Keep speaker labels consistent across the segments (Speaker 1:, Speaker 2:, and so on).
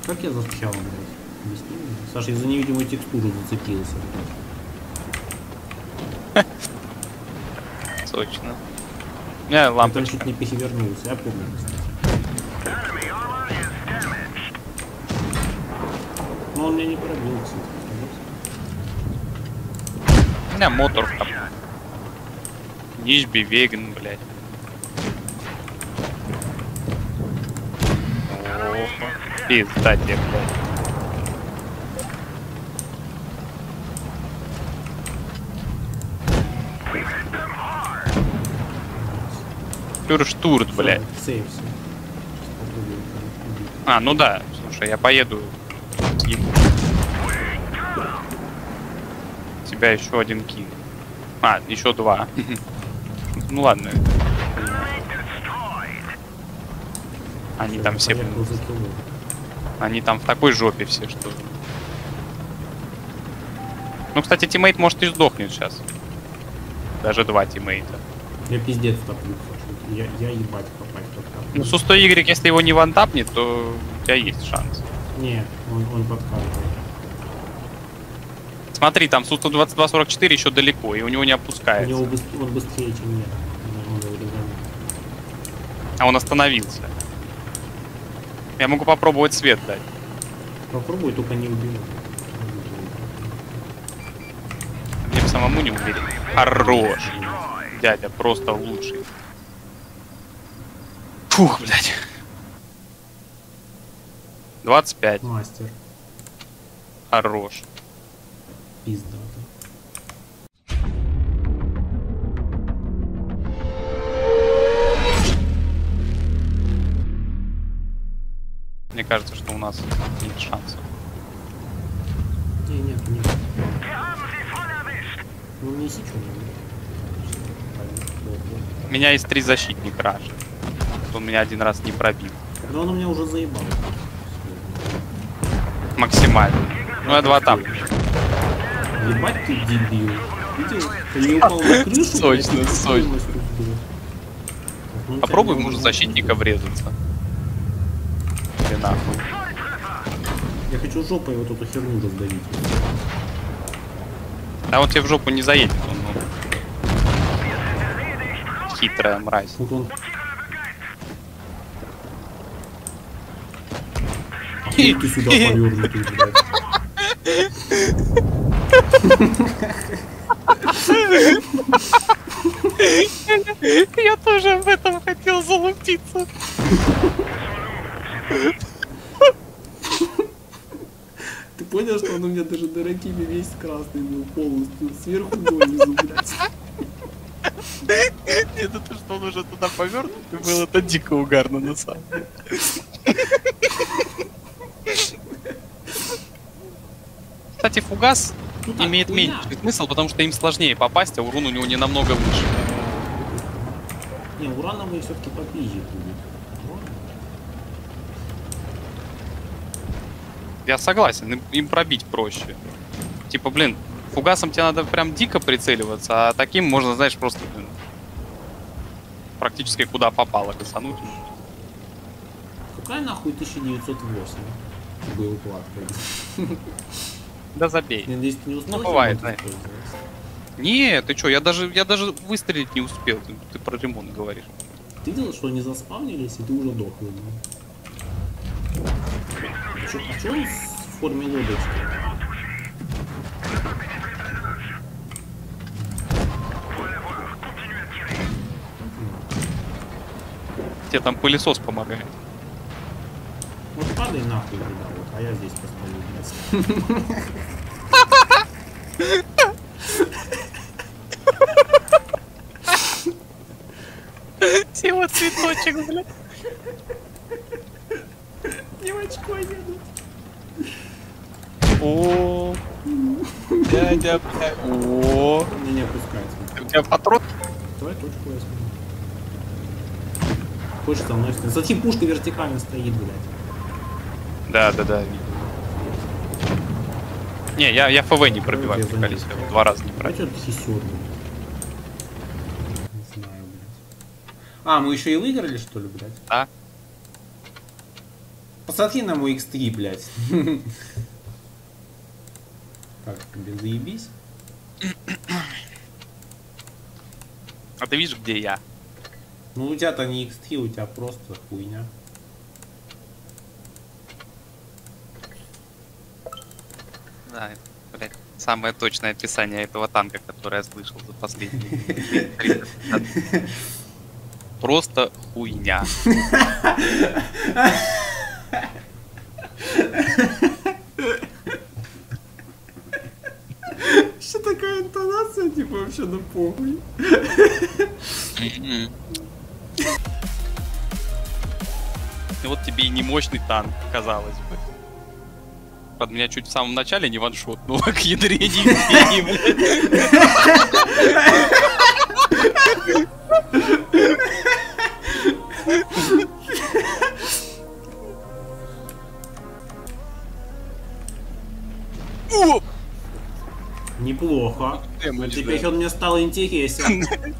Speaker 1: Как я застрял, блядь? Объясни мне. Саша, я за невидимую текстуру зацепился.
Speaker 2: Точно. Не,
Speaker 1: Я там
Speaker 2: лампочка.
Speaker 1: чуть не перевернулся, я помню, кстати. Но он меня не пробил, кстати.
Speaker 2: У меня мотор там. Нишби веган, блядь. Ох, пизда тебе, блядь. Фюрштурт, блядь.
Speaker 1: Сейвся.
Speaker 2: А, ну да, слушай, я поеду. Тебя еще один кин. А, еще два. Ну ладно. Они там все... Они там в такой жопе все, что... Ну, кстати, тиммейт может и сдохнет сейчас. Даже два тиммейта.
Speaker 1: Я пиздец топлю, Саша. Я ебать попасть подкап.
Speaker 2: Ну, с Су-100Y, если его не вантапнет, то у тебя есть шанс.
Speaker 1: Нет, он подкатывает.
Speaker 2: Смотри, там Су-122-44 еще далеко, и у него не
Speaker 1: У
Speaker 2: опускается.
Speaker 1: него он быстрее, чем я.
Speaker 2: А он остановился. Я могу попробовать свет дать.
Speaker 1: Попробуй, только не убей.
Speaker 2: Мне бы самому не умереть. Хорош. Дядя, просто лучший. Фух, блядь. 25.
Speaker 1: Мастер.
Speaker 2: Хорош.
Speaker 1: Пизда.
Speaker 2: Мне кажется, что у нас нет шансов.
Speaker 1: Нет. Ну неси что-нибудь.
Speaker 2: У меня есть 3 защитника Раши. Он меня один раз не пробил.
Speaker 1: Да он у меня уже заебал.
Speaker 2: Максимально. Ну я 2 там.
Speaker 1: Ебать ты дебил. Видел? Ты не упал на крышу?
Speaker 2: Сочно,
Speaker 1: блядь,
Speaker 2: сочно.
Speaker 1: Ну,
Speaker 2: Попробуй,
Speaker 1: тебя
Speaker 2: может,
Speaker 1: не
Speaker 2: защитника врезаться. Или нахуй.
Speaker 1: Я хочу жопой вот эту херню раздавить.
Speaker 2: А он тебе в жопу не заедет. Он, ну, хитрая мразь.
Speaker 1: Вот он. Охуй ты сюда повернутый, блядь.
Speaker 2: Я тоже в этом хотел залупиться.
Speaker 1: Ты понял, что он у меня даже дорогими весь красный был полностью, сверху донизу, блядь.
Speaker 2: Это то, что он уже туда повернутый был, это дико угарно на самом деле. Кстати, фугас имеет меньший смысл, потому что им сложнее попасть, а урон у него не намного выше.
Speaker 1: Не, урановые все-таки попизже будет.
Speaker 2: Я согласен, им пробить проще. Типа, блин, фугасом тебе надо прям дико прицеливаться, а таким можно, знаешь, просто, блин, практически куда попало косануть.
Speaker 1: Какая нахуй 1908? Боеукладка.
Speaker 2: Да забей.
Speaker 1: Я надеюсь, ты не успел?
Speaker 2: Ну, бывает,
Speaker 1: ремонтом
Speaker 2: знаешь.
Speaker 1: пользоваться?
Speaker 2: Не, ты чё, я даже выстрелить не успел, ты про ремонт говоришь.
Speaker 1: Ты видел, что они заспавнились, и ты уже дохлый. А чё он в форме лодочки?
Speaker 2: Тебе там пылесос помогает.
Speaker 1: Вот падай нахуй, да, вот, а я здесь постою, блядь.
Speaker 2: Сила цветочек, блядь.
Speaker 1: Девочку еду.
Speaker 2: О, дядя, блядь. О,
Speaker 1: Мне не опускается.
Speaker 2: у тебя патрон?
Speaker 1: Давай точку возьмем. Хочешь со мной стоять? Зачем пушка вертикально стоит, блядь?
Speaker 2: Да. Не, я ФВ не пробиваю
Speaker 1: Я
Speaker 2: приколись,
Speaker 1: заметил.
Speaker 2: я 2 раза не
Speaker 1: А
Speaker 2: пробил.
Speaker 1: чё ты хисёр, блядь? Не знаю, блядь. А, мы еще и выиграли, что ли, блядь?
Speaker 2: Да.
Speaker 1: посмотри на мой X3, блядь. Как тебе, заебись?
Speaker 2: А ты видишь, где я?
Speaker 1: Ну у тебя-то не X3, у тебя просто хуйня.
Speaker 2: Да, блядь, самое точное описание этого танка, которое я слышал за последние 30 лет. Просто хуйня.
Speaker 1: Что такая интонация, типа вообще на похуй.
Speaker 2: И вот тебе и не мощный танк, казалось бы. Правда, меня чуть в самом начале не ваншотнуло к ядрене.
Speaker 1: Неплохо. Теперь
Speaker 2: Да.
Speaker 1: он мне стал интересен.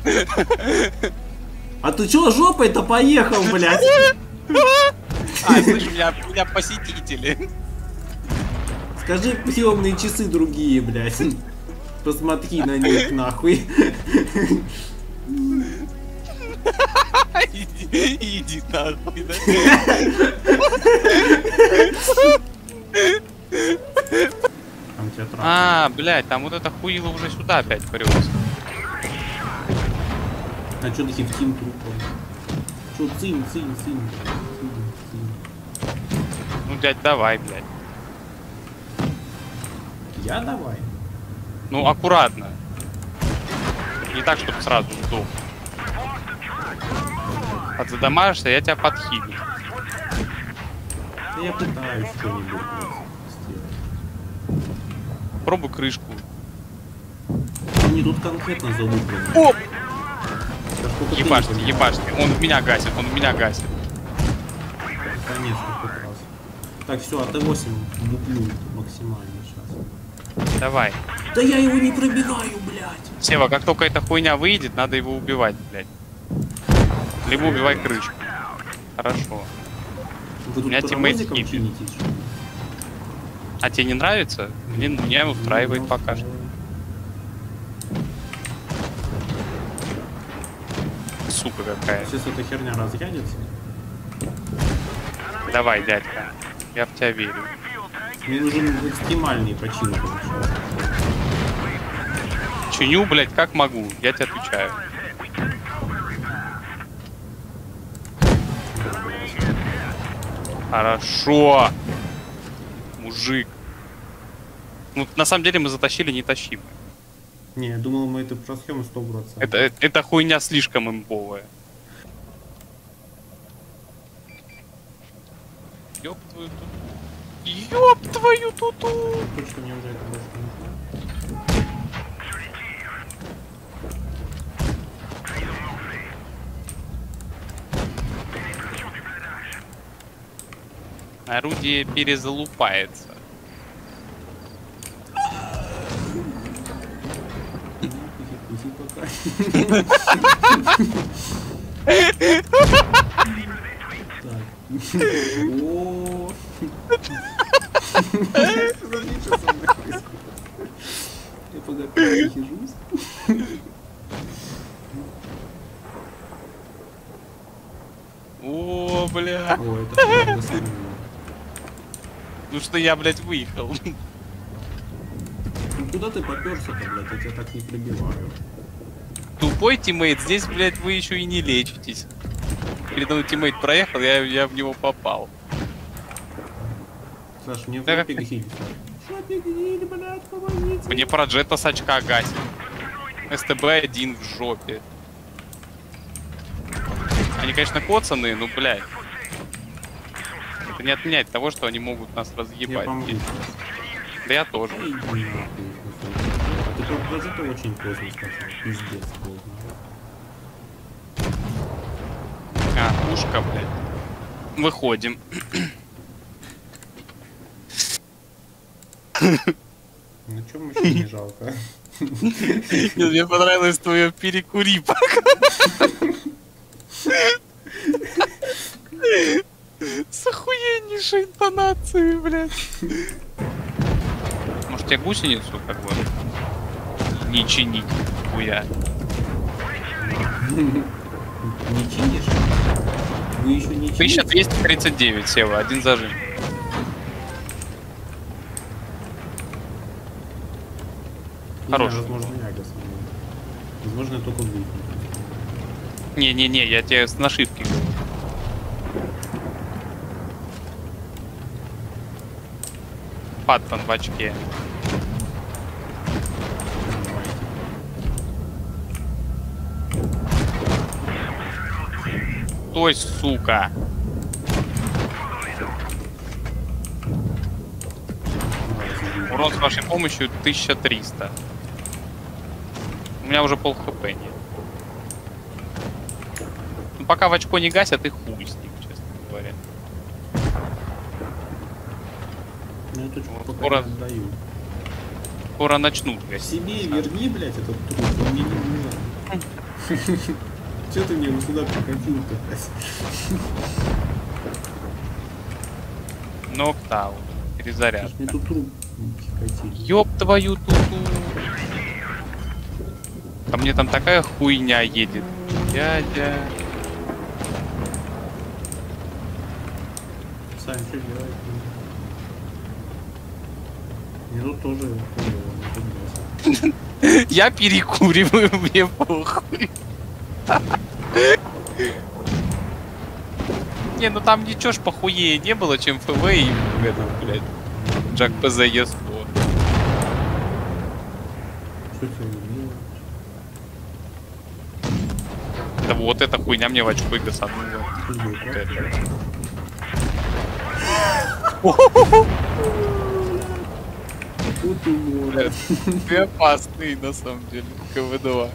Speaker 1: А ты чё жопой-то поехал, блядь?
Speaker 2: А, слышь, у меня посетители.
Speaker 1: Скажи приемные часы другие, блядь. Посмотри на них, нахуй.
Speaker 2: Иди нахуй, да?
Speaker 1: Там тебя трахают.
Speaker 2: А, блядь, там вот это хуило уже сюда опять прётся.
Speaker 1: А чё ты хифтим трупом? Чё цинь, цинь, цинь, блядь, цинь, цинь.
Speaker 2: Ну, дядь, давай, блядь.
Speaker 1: Я давай.
Speaker 2: Ну, аккуратно. Не так, чтобы сразу сдох. Подзадамажишься, я тебя подхилю.
Speaker 1: Да я пытаюсь что-нибудь блядь, сделать.
Speaker 2: Пробуй крышку.
Speaker 1: Они тут конкретно залуплены.
Speaker 2: Оп!
Speaker 1: Да сколько ты
Speaker 2: Ебашьте,
Speaker 1: не понимаешь?
Speaker 2: ебашьте. Он в меня гасит, он в меня гасит.
Speaker 1: Конечно, хоть раз. Так, все, АТ-8 луплю максимально сейчас.
Speaker 2: Давай.
Speaker 1: Да я его не пробиваю, блядь.
Speaker 2: Сева, как только эта хуйня выйдет, надо его убивать, блядь. Либо убивай крышку. Хорошо.
Speaker 1: Вы тут
Speaker 2: меня тиммейт
Speaker 1: паровозиком
Speaker 2: хиппи.
Speaker 1: чинитесь, что ли?
Speaker 2: А тебе не нравится? Меня устраивает пока что. Сука какая.
Speaker 1: Сейчас эта херня разрядится.
Speaker 2: Давай, дядька. Я в тебя верю.
Speaker 1: Мне нужен экстремальный почин получается.
Speaker 2: Чиню, блядь, как могу. Я тебе отвечаю. Хорошо. Мужик. Ну, на самом деле мы затащили нетащимое.
Speaker 1: Не, я думал, мы это просхем 100%.
Speaker 2: Это хуйня слишком имбовая. Ёб твою туту. Ёб твою туту.
Speaker 1: Точно мне уже это больше не нужно.
Speaker 2: Орудие перезалупается.
Speaker 1: Пуси пока. Так. О. Подожди, что со мной происходит? Я пока перехижусь.
Speaker 2: О, бля.
Speaker 1: О, это правда самое.
Speaker 2: Ну что я, блядь, выехал.
Speaker 1: Ну куда ты попёрся-то, блядь? Я тебя так не пробиваю.
Speaker 2: Тупой тиммейт, здесь, блядь, вы еще и не лечитесь. Передо мной тиммейт проехал, я в него попал.
Speaker 1: Саш, мне в
Speaker 2: Да
Speaker 1: жопе
Speaker 2: как-
Speaker 1: гриль. Жопе гриль, блядь, помогите.
Speaker 2: Мне про джета с очка гасит. СТБ-1 в жопе. Они, конечно, коцаные, но, блядь. Это не отменяет того, что они могут нас
Speaker 1: Я
Speaker 2: разъебать.
Speaker 1: помогу.
Speaker 2: Да я тоже.
Speaker 1: Иди нахуй. Ты про это очень поздно сказал. Пиздец поздно.
Speaker 2: А, пушка, блядь. Выходим.
Speaker 1: Ну чё вообще не жалко?
Speaker 2: Нет, мне понравилось твое перекури пока. с охуеннейшей интонацией, блядь. Может тебе гусеницу как бы не чинить, хуя?
Speaker 1: Не чинишь? Вы еще не чините?
Speaker 2: 1239, Сева, один зажим. Хороший.
Speaker 1: Возможно, Ягас. Возможно, я только выйду.
Speaker 2: Не-не-не, я тебе с нашивки говорю. Паттон в очке. Стой, сука. Урон с вашей помощью 1300. У меня уже пол хп нет. Ну, пока в очко не гасят, и хуй с ним, честно говоря.
Speaker 1: Ну, я точку
Speaker 2: Вот
Speaker 1: пока
Speaker 2: скоро-
Speaker 1: не отдаю.
Speaker 2: Скоро начнут гасить.
Speaker 1: Себе верни, блядь, этот труп, он мне не нужен. Че ты мне его сюда прикатил-то?
Speaker 2: Нокдаун. Перезарядка.
Speaker 1: Мне тут труп прикатил.
Speaker 2: Ёб твою туту. Ко мне там такая хуйня едет. Дядя.
Speaker 1: Сами что делать? Мне тут тоже хуёво, не
Speaker 2: Я перекуриваю, мне похуй. Не, ну там ничего ж похуее не было, чем ФВ и этот, блядь, Джак ПЗ Е100.
Speaker 1: Что тебе не
Speaker 2: Да вот эта хуйня мне в очко и гасанула. Вот это.
Speaker 1: Тут умор.
Speaker 2: Ты опасный, на самом деле, КВ-2.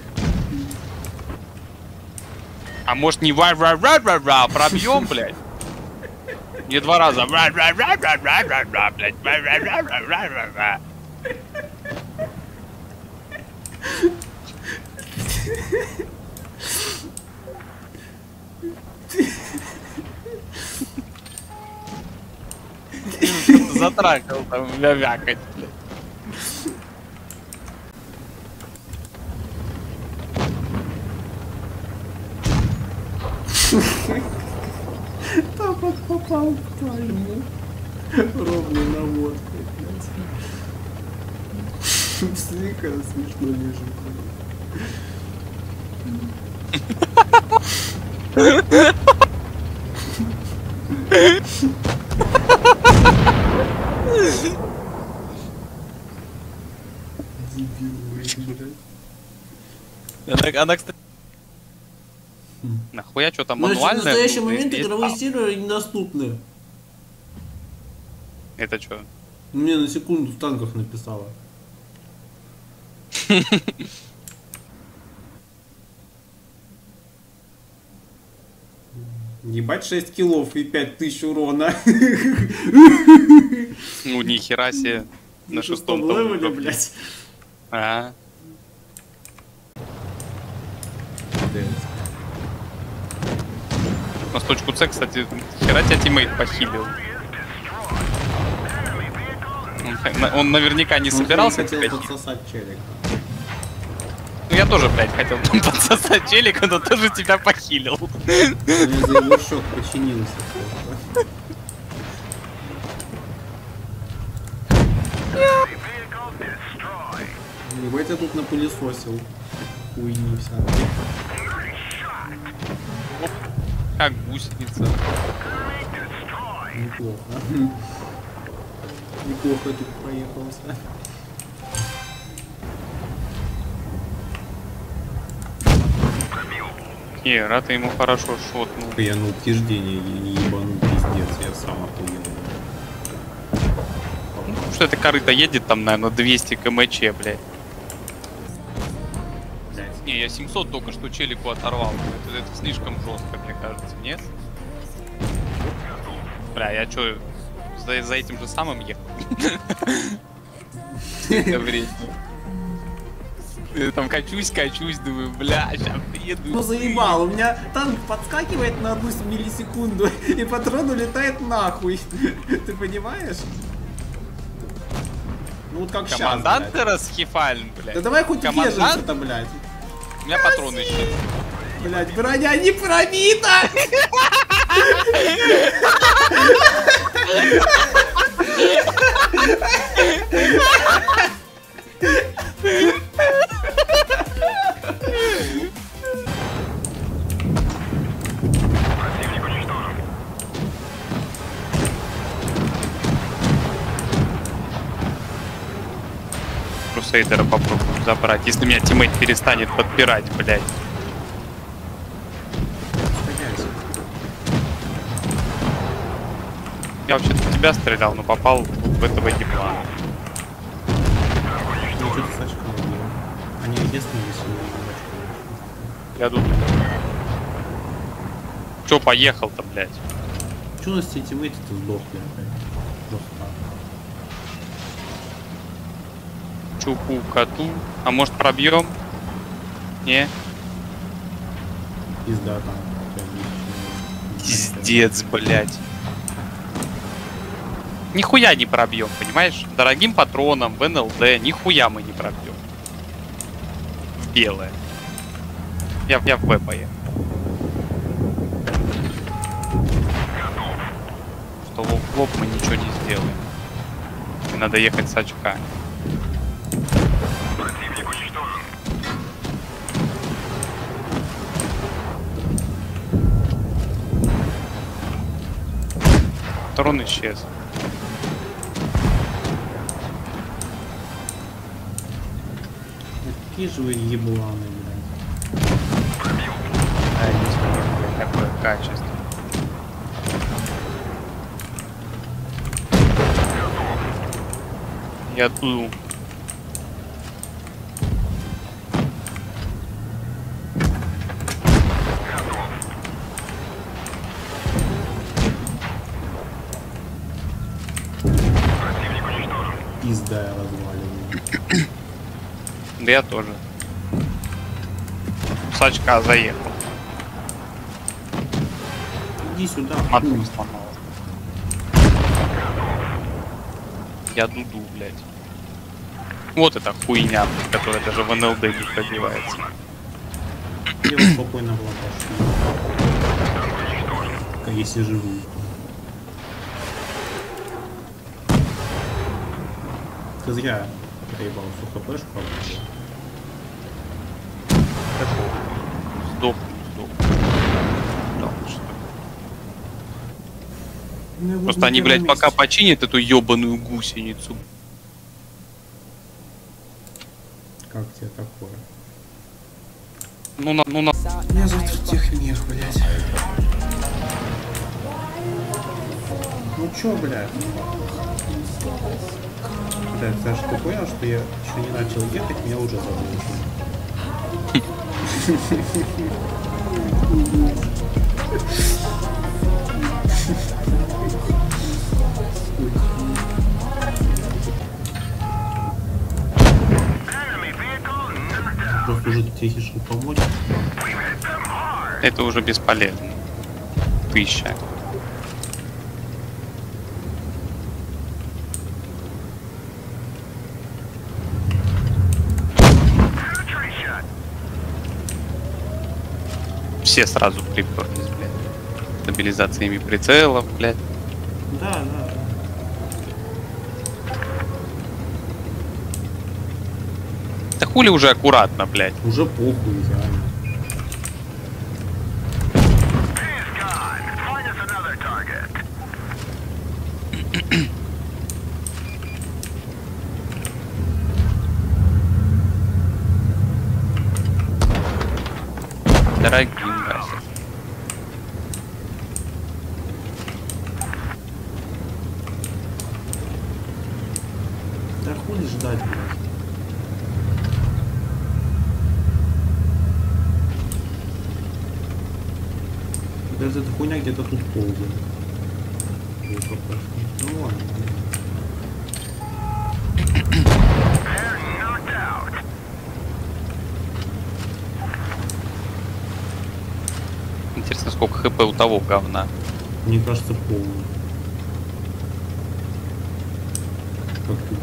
Speaker 2: А может не ва-ва-ва-ва-ва, пробьем, блядь? Не два раза. Ва-ва-ва-ва-ва-ва, блядь. Ва-ва-ва-ва-ва-ва. Затракал там вякать, блядь.
Speaker 1: Тапок попал в пальму. Ровной наводкой, блядь. Слика смешно лежит. Дебил, блядь.
Speaker 2: Она, кстати... Нахуя что там
Speaker 1: Значит, в
Speaker 2: мануальное?
Speaker 1: настоящий
Speaker 2: было?
Speaker 1: момент
Speaker 2: Есть-
Speaker 1: игровые
Speaker 2: а,
Speaker 1: серверы недоступны.
Speaker 2: Это что?
Speaker 1: Мне на секунду в танках написала. Ебать 6 киллов и 5000 урона.
Speaker 2: Ну, нихера себе. На шестом там
Speaker 1: левеле,
Speaker 2: уровне.
Speaker 1: блядь.
Speaker 2: А, на точку С, кстати, хера тебя тиммейт похилил. Он наверняка не собирался
Speaker 1: хотел
Speaker 2: тебя
Speaker 1: подсосать челика.
Speaker 2: Ну, я тоже, блядь, хотел там подсосать челика, но тоже тебя похилил.
Speaker 1: Я за его счет починился. просто. Ебать, я тут напылесосил. Хуйни вся.
Speaker 2: Как гусеница.
Speaker 1: Неплохо. Неплохо тут проехался.
Speaker 2: Не, рад ему хорошо шотнул.
Speaker 1: Я на утверждение ебану пиздец, я сам охуел.
Speaker 2: Что это корыто едет там, наверное, 200 кмч, блядь. Не, я 700 только что челику оторвал. Это слишком жестко, мне кажется, нет? Бля, я чё, за этим же самым ехал? Это время. Я там качусь, думаю, бля, сейчас приеду.
Speaker 1: Ну заебал, у меня танк подскакивает на 1 миллисекунду, и патрон улетает нахуй. Ты понимаешь? Ну вот как сейчас,
Speaker 2: Командант расхифален, блядь.
Speaker 1: Да давай хоть
Speaker 2: Командант?
Speaker 1: удержимся-то, блядь.
Speaker 2: У меня патроны еще.
Speaker 1: Блядь, броня не пробита!
Speaker 2: Крусейдера попробую забрать, если меня тиммейт перестанет подпирать, блядь. Я вообще-то в тебя стрелял, но попал в этого ебла.
Speaker 1: Ну что ты с очком убил? Они единственные веселые.
Speaker 2: Я тут... Чё поехал-то, блядь?
Speaker 1: Чё у нас все тиммейты-то сдохли опять? Просто так.
Speaker 2: Чупу коту. А может пробьем? Не?
Speaker 1: Пизда там.
Speaker 2: Пиздец, блядь. Нихуя не пробьем, понимаешь? Дорогим патроном в НЛД нихуя мы не пробьем. В белое. Я в Б поехал. Что в лоб мы ничего не сделаем. И надо ехать с очками. Патрон исчез.
Speaker 1: Какие же вы ебланы, блядь.
Speaker 2: А, не знаю, какое качество. Я тут.
Speaker 1: Пизда я разваливаю.
Speaker 2: Да я тоже. С очка заехал.
Speaker 1: Иди сюда.
Speaker 2: Мотор
Speaker 1: хуй.
Speaker 2: сломал. Я дуду, блядь. Вот эта хуйня, которая даже в НЛД не пробивается.
Speaker 1: Я вот спокойно была пошла. Если живу. Ты зря проебал всю хпшку.
Speaker 2: Сдох. Да, что? Просто они, блядь, пока починят эту ебаную гусеницу.
Speaker 1: Как тебе такое?
Speaker 2: Ну на.
Speaker 1: Меня зовут Техмех, блядь. Ну чё, блядь? Блядь, Саша, ты понял, что я еще не начал ехать, меня уже заблочили. Просто уже тебе решил помочь.
Speaker 2: Это уже бесполезно. 1000. Все сразу приперлись, блядь. Стабилизациями прицелов, блядь.
Speaker 1: Да, да.
Speaker 2: Да хули уже аккуратно, блядь.
Speaker 1: Уже похуй, реально.
Speaker 2: Дорогим, Вася.
Speaker 1: Да хули ждать, блядь. Даже эта хуйня где-то тут ползает. Ну ладно.
Speaker 2: Интересно, сколько хп у того говна.
Speaker 3: Мне кажется, полный. Как ты?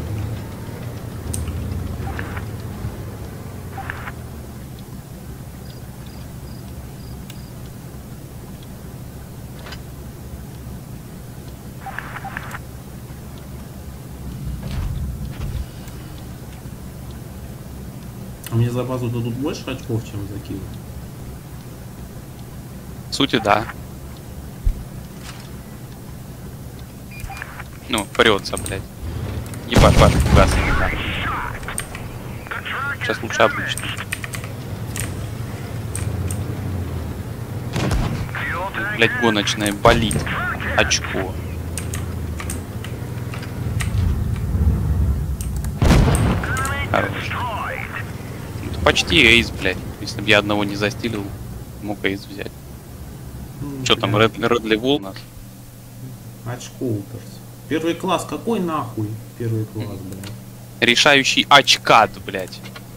Speaker 3: А мне за базу дадут больше очков, чем за килл?
Speaker 2: В сути, да. Ну, прется, блядь. Ебать, башню газ не надо. Сейчас лучше обычно. Блядь, гоночная болит. Очко. Хорош. Это почти эйс, блядь. Если бы я одного не застилил, мог эйс взять.
Speaker 3: Ну,
Speaker 2: Что там,
Speaker 3: блядь.
Speaker 2: Редли Вол у нас?
Speaker 3: Очкоуперс. Первый класс, какой нахуй первый класс, блядь?
Speaker 2: Решающий очкат, блядь.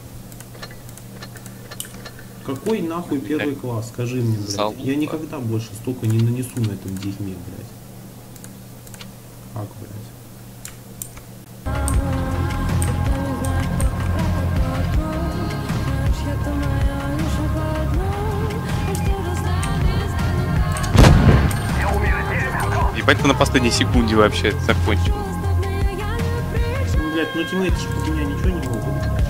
Speaker 3: Какой нахуй первый класс? Скажи мне, блядь.
Speaker 2: Залупа.
Speaker 3: Я никогда больше столько не нанесу на этом дерьме, блядь. Как, блядь?
Speaker 2: Ебать, ты на последней секунде вообще закончил.
Speaker 3: Ну, блядь, ну тиммейты ж под меня ничего не могут.